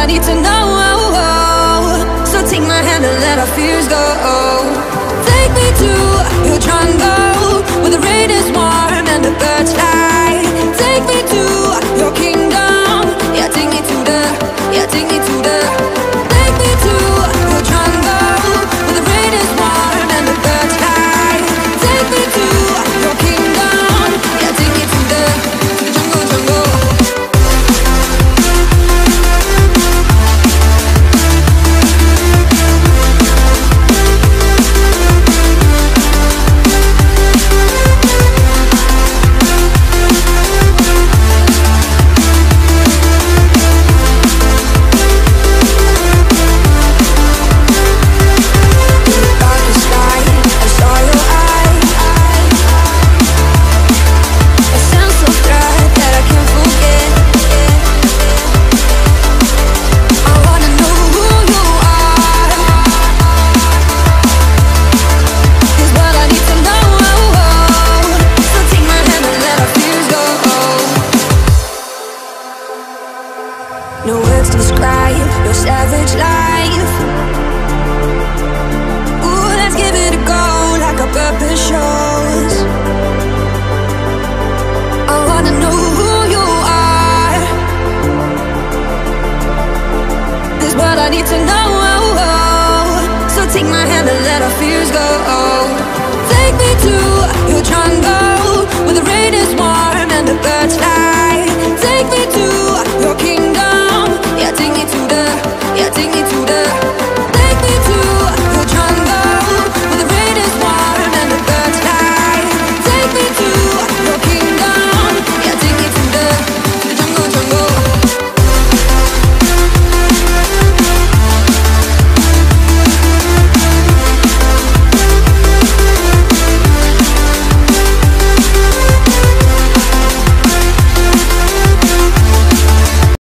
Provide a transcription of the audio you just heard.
need to know. So take my hand and let our fears go. Take me to your jungle, where the rain is warm and the birds fly. Take me to your kingdom. Yeah, take me to the, yeah, take me to the. Take me to your jungle, where the rain is warm and the birds fly. Take me to your kingdom. Yeah, take me to the jungle, jungle. No words describe your savage life. Ooh, let's give it a go like our purpose shows. I wanna know who you are. This is what I need to know. So take my hand and let our fears go.